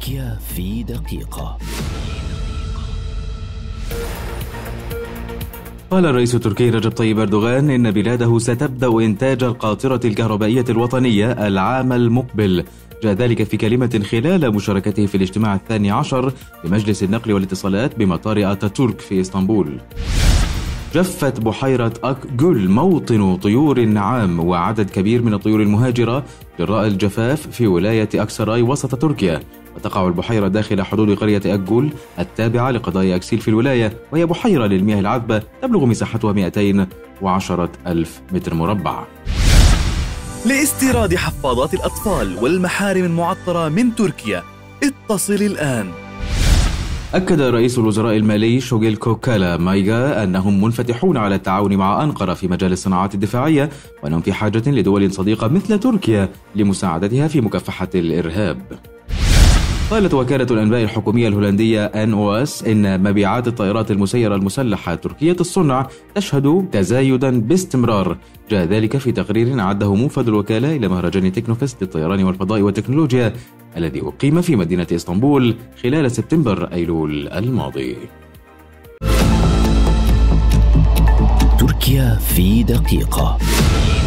تركيا في دقيقة. قال الرئيس التركي رجب طيب أردوغان إن بلاده ستبدأ إنتاج القاطرة الكهربائية الوطنية العام المقبل. جاء ذلك في كلمة خلال مشاركته في الاجتماع 12 لمجلس النقل والاتصالات بمطار آتاتورك في إسطنبول. جفت بحيرة أكجل موطن طيور النعام وعدد كبير من الطيور المهاجرة جراء الجفاف في ولاية أكسراي وسط تركيا، وتقع البحيرة داخل حدود قرية أكجل التابعة لقضاء أكسيل في الولاية، وهي بحيرة للمياه العذبة تبلغ مساحتها 210,000 متر مربع. لاستيراد حفاضات الأطفال والمحارم المعطرة من تركيا اتصل الآن. أكد رئيس الوزراء المالي شوغيل كوكالا مايغا أنهم منفتحون على التعاون مع أنقرة في مجال الصناعات الدفاعية، وأنهم في حاجة لدول صديقة مثل تركيا لمساعدتها في مكافحة الإرهاب. قالت وكالة الأنباء الحكومية الهولندية NOS إن مبيعات الطائرات المسيرة المسلحة تركية الصنع تشهد تزايدا باستمرار. جاء ذلك في تقرير أعده موفد الوكالة إلى مهرجان تكنوفست للطيران والفضاء والتكنولوجيا الذي أقيم في مدينة إسطنبول خلال سبتمبر أيلول الماضي. تركيا في دقيقة.